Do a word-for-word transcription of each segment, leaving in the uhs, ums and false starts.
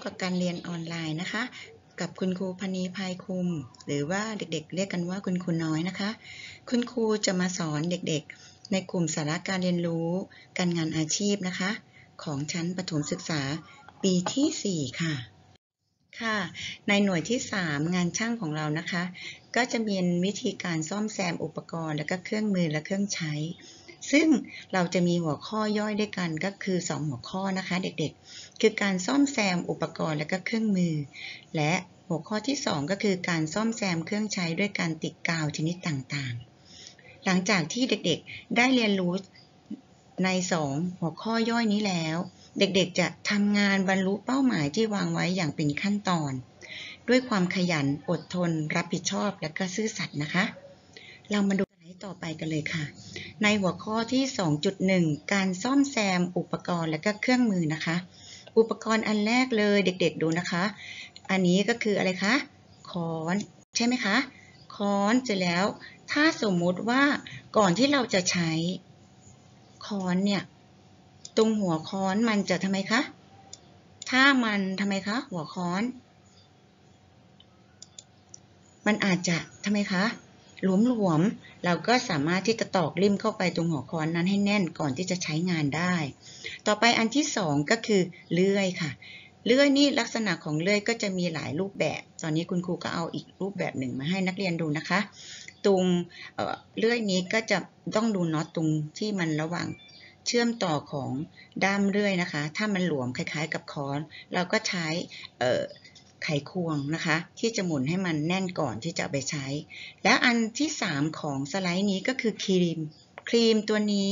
กับการเรียนออนไลน์นะคะกับคุณครูพนีภัยคุมหรือว่าเด็กๆเรียกกันว่าคุณครูน้อยนะคะคุณครูจะมาสอนเด็กๆในกลุ่มสาระการเรียนรู้การงานอาชีพนะคะของชั้นประถมศึกษาปีที่สี่ค่ะค่ะในหน่วยที่สามงานช่างของเรานะคะก็จะมีวิธีการซ่อมแซมอุปกรณ์และก็เครื่องมือและเครื่องใช้ซึ่งเราจะมีหัวข้อย่อยด้วยกันก็คือสองหัวข้อนะคะเด็กๆคือการซ่อมแซมอุปกรณ์และก็เครื่องมือและหัวข้อที่สองก็คือการซ่อมแซมเครื่องใช้ด้วยการติดกาวชนิดต่างๆหลังจากที่เด็กๆได้เรียนรู้ในสองหัวข้อย่อยนี้แล้วเด็กๆจะทำงานบรรลุเป้าหมายที่วางไว้อย่างเป็นขั้นตอนด้วยความขยันอดทนรับผิดชอบและก็ซื่อสัตย์นะคะเรามาดูสไลด์ต่อไปกันเลยค่ะในหัวข้อที่ สองจุดหนึ่ง การซ่อมแซมอุปกรณ์และก็เครื่องมือนะคะอุปกรณ์อันแรกเลยเด็กๆดูนะคะอันนี้ก็คืออะไรคะค้อนใช่ไหมคะค้อนเสร็จแล้วถ้าสมมุติว่าก่อนที่เราจะใช้ค้อนเนี่ยตรงหัวค้อนมันจะทำไมคะถ้ามันทำไมคะหัวค้อนมันอาจจะทำไมคะหลวมๆเราก็สามารถที่จะตอกลิ่มเข้าไปตรงหัวค้อนนั้นให้แน่นก่อนที่จะใช้งานได้ต่อไปอันที่สองก็คือเลื่อยค่ะเลื่อยนี่ลักษณะของเลื่อยก็จะมีหลายรูปแบบตอนนี้คุณครูก็เอาอีกรูปแบบหนึ่งมาให้นักเรียนดูนะคะตรงเอ่อเลื่อยนี้ก็จะต้องดูน็อตตรงที่มันระหว่างเชื่อมต่อของด้ามเลื่อยนะคะถ้ามันหลวมคล้ายๆกับค้อนเราก็ใช้เอ่อไขควงนะคะที่จะหมุนให้มันแน่นก่อนที่จะไปใช้แล้วอันที่สามของสไลด์นี้ก็คือครีมครีมตัวนี้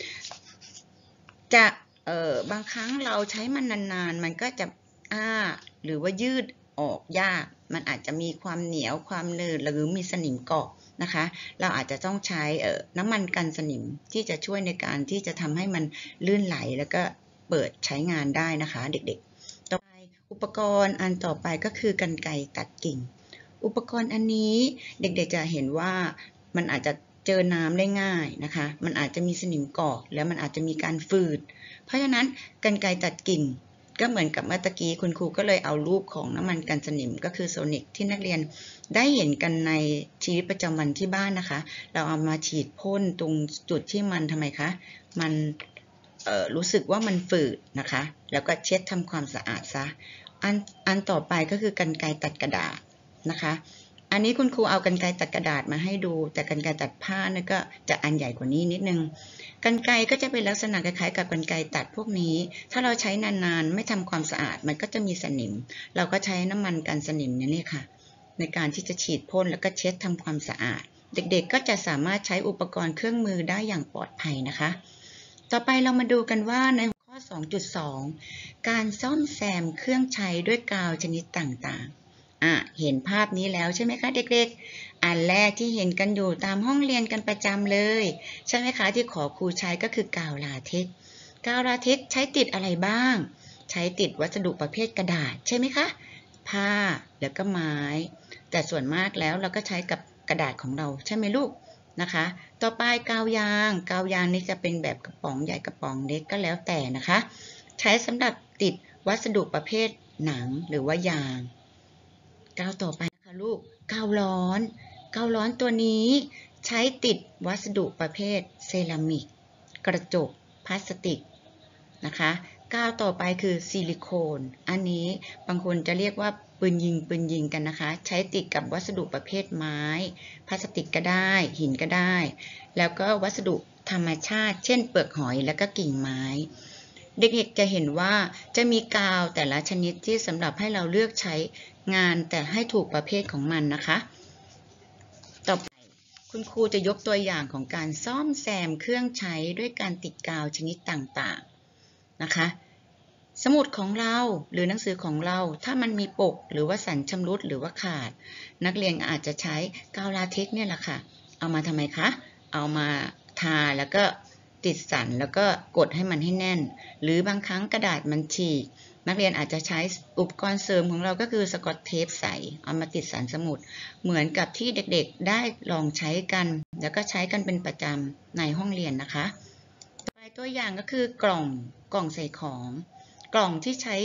จะเอ่อบางครั้งเราใช้มันนานๆมันก็จะอ้าหรือว่ายืดออกยากมันอาจจะมีความเหนียวความหนืดหรือมีสนิมเกาะนะคะเราอาจจะต้องใช้เอ่อน้ำมันกันสนิมที่จะช่วยในการที่จะทำให้มันลื่นไหลแล้วก็เปิดใช้งานได้นะคะเด็กๆต่อไปอุปกรณ์อันต่อไปก็คือกรรไกรตัดกิ่งอุปกรณ์อันนี้เด็กๆจะเห็นว่ามันอาจจะเจอน้ำได้ง่ายนะคะมันอาจจะมีสนิมเกาะแล้วมันอาจจะมีการฝืดเพราะฉะนั้นกรรไกรตัดกิ่งก็เหมือนกับเมื่อกี้คุณครูก็เลยเอารูปของน้ำมันกันสนิมก็คือโซนิกที่นักเรียนได้เห็นกันในชีวิตประจำวันที่บ้านนะคะเราเอามาฉีดพ่นตรงจุดที่มันทำไมคะมันรู้สึกว่ามันฝืดนะคะแล้วก็เช็ดทำความสะอาดซะอันอันต่อไปก็คือกรรไกรตัดกระดาษนะคะอันนี้คุณครูเอากรรไกรตัดกระดาษมาให้ดูแต่กรรไกรตัดผ้านี่ก็จะอันใหญ่กว่านี้นิดนึงกรรไกรก็จะเป็นลักษณะคล้ายๆกับกรรไกรตัดพวกนี้ถ้าเราใช้นานๆไม่ทำความสะอาดมันก็จะมีสนิมเราก็ใช้น้ำมันกันสนิมนี่ค่ะในการที่จะฉีดพ่นแล้วก็เช็ดทำความสะอาดเด็กๆก็จะสามารถใช้อุปกรณ์เครื่องมือได้อย่างปลอดภัยนะคะต่อไปเรามาดูกันว่าในข้อ สองจุดสอง การซ่อมแซมเครื่องใช้ด้วยกาวชนิดต่างๆอ่ะเห็นภาพนี้แล้วใช่ไหมคะเด็กๆอันแรกที่เห็นกันอยู่ตามห้องเรียนกันประจำเลยใช่ไหมคะที่ขอครูใช้ก็คือกาวลาเท็กซ์กาวลาเท็กซ์ใช้ติดอะไรบ้างใช้ติดวัสดุประเภทกระดาษใช่ไหมคะผ้าแล้วก็ไม้แต่ส่วนมากแล้วเราก็ใช้กับกระดาษของเราใช่ไหมลูกนะคะต่อไปกาวยางกาวยางนี่จะเป็นแบบกระป๋องใหญ่กระป๋องเล็กก็แล้วแต่นะคะใช้สำหรับติดวัสดุประเภทหนังหรือว่ายางกาวต่อไปนะคะลูกกาวร้อนกาวร้อนตัวนี้ใช้ติดวัสดุประเภทเซรามิกกระจกพลาสติกนะคะกาวต่อไปคือซิลิโคนอันนี้บางคนจะเรียกว่าปืนยิงปืนยิงกันนะคะใช้ติดกับวัสดุประเภทไม้พลาสติกก็ได้หินก็ได้แล้วก็วัสดุธรรมชาติเช่นเปลือกหอยแล้วก็กิ่งไม้เด็กๆจะเห็นว่าจะมีกาวแต่ละชนิดที่สำหรับให้เราเลือกใช้งานแต่ให้ถูกประเภทของมันนะคะต่อไปคุณครูจะยกตัวอย่างของการซ่อมแซมเครื่องใช้ด้วยการติดกาวชนิดต่างๆนะคะสมุดของเราหรือหนังสือของเราถ้ามันมีปกหรือว่าสันชำรุดหรือว่าขาดนักเรียนอาจจะใช้กาวลาเท็กซ์เนี่ยแหละค่ะเอามาทำไมคะเอามาทาแล้วก็ติดสันแล้วก็กดให้มันให้แน่นหรือบางครั้งกระดาษมันฉีกนักเรียนอาจจะใช้อุปกรณ์เสริมของเราก็คือสกอตเทปใสเอามาติดสันสมุดเหมือนกับที่เด็กๆได้ลองใช้กันแล้วก็ใช้กันเป็นประจำในห้องเรียนนะคะต่อไปตัวอย่างก็คือกล่องกล่องใส่ของกล่องที่ใช้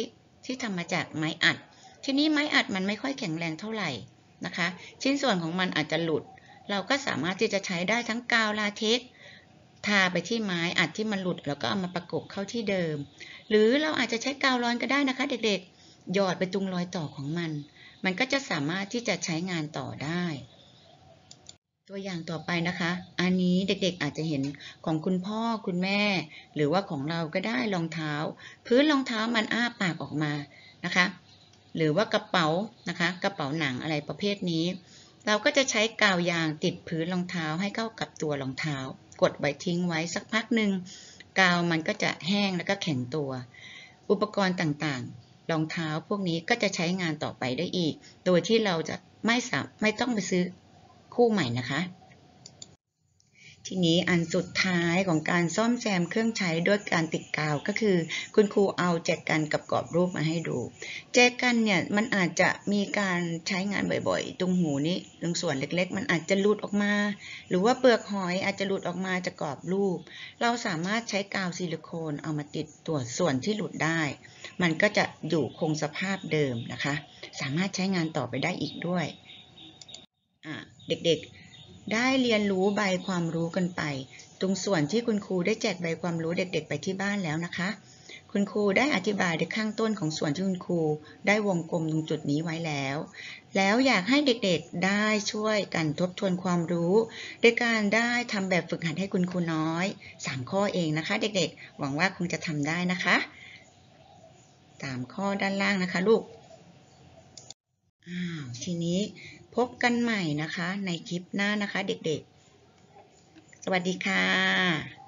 ที่ทำมาจากไม้อัดทีนี้ไม้อัดมันไม่ค่อยแข็งแรงเท่าไหร่นะคะชิ้นส่วนของมันอาจจะหลุดเราก็สามารถที่จะใช้ได้ทั้งกาวลาเท็กซ์ทาไปที่ไม้อัดที่มันหลุดแล้วก็เอามาประกบเข้าที่เดิมหรือเราอาจจะใช้กาวร้อนก็ได้นะคะเด็กๆหยอดไปตรงรอยต่อของมันมันก็จะสามารถที่จะใช้งานต่อได้ตัวอย่างต่อไปนะคะอันนี้เด็กๆอาจจะเห็นของคุณพ่อคุณแม่หรือว่าของเราก็ได้รองเท้าพื้นรองเท้ามันอ้าปากออกมานะคะหรือว่ากระเป๋านะคะกระเป๋าหนังอะไรประเภทนี้เราก็จะใช้กาวยางติดพื้นรองเท้าให้เข้ากับตัวรองเท้ากดไว้ทิ้งไว้สักพักหนึ่งกาวมันก็จะแห้งแล้วก็แข็งตัวอุปกรณ์ต่างๆรองเท้าพวกนี้ก็จะใช้งานต่อไปได้อีกโดยที่เราจะไม่สามไม่ต้องไปซื้อคู่ใหม่นะคะทีนี้อันสุดท้ายของการซ่อมแซมเครื่องใช้ด้วยการติดกาวก็คือคุณครูเอาแจกันกับกรอบรูปมาให้ดูแจกันเนี่ยมันอาจจะมีการใช้งานบ่อยๆตรงหูนี้ตรงส่วนเล็กๆมันอาจจะหลุดออกมาหรือว่าเปลือกหอยอาจจะหลุดออกมาจากกรอบรูปเราสามารถใช้กาวซิลิโคนเอามาติดตัวส่วนที่หลุดได้มันก็จะอยู่คงสภาพเดิมนะคะสามารถใช้งานต่อไปได้อีกด้วยอ่ะเด็กๆได้เรียนรู้ใบความรู้กันไปตรงส่วนที่คุณครูได้แจกใบความรู้เด็กๆไปที่บ้านแล้วนะคะคุณครูได้อธิบายในข้างต้นของส่วนที่คุณครูได้วงกลมตรงจุดนี้ไว้แล้วแล้วอยากให้เด็กๆได้ช่วยกันทบทวนความรู้โดยการได้ทำแบบฝึกหัดให้คุณครูน้อยสามข้อเองนะคะเด็กๆหวังว่าคงจะทำได้นะคะตามข้อด้านล่างนะคะลูกอ้าวทีนี้พบกันใหม่นะคะในคลิปหน้านะคะเด็กๆสวัสดีค่ะ